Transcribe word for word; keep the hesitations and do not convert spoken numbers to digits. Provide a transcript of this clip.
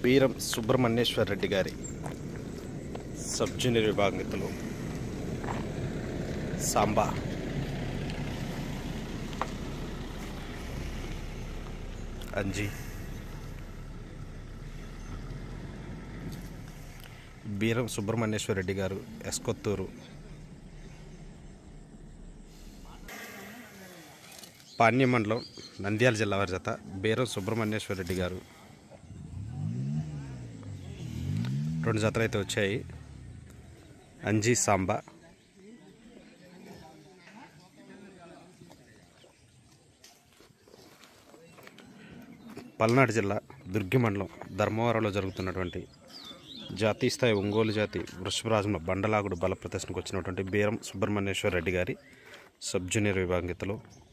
బీరం సుబ్రహ్మణ్యేశ్వర్ రెడ్డి గారి sub junior విభాగంలో సాంబా అంజీ బీరం సుబ్రహ్మణ్యేశ్వర్ రెడ్డి గారు ఎస్కొత్తూరు పాణ్యం మండలం నంద్యాల జిల్లా వారి జత బీరం సుబ్రహ్మణ్యేశ్వర్ రెడ్డి గారు రెండు జతలు అయితే వచ్చాయి. అంజీ సాంబా పల్నాడు జిల్లా దుర్గి మండలం ధర్మవరంలో జరుగుతున్నటువంటి జాతీయ స్థాయి ఒంగోలు జాతి వృషభరాజంలో బండలాగుడు బల ప్రదర్శనకు వచ్చినటువంటి బీరం సుబ్రహ్మణ్యేశ్వర్ రెడ్డి గారి సబ్ జూనియర్ విభాగంలో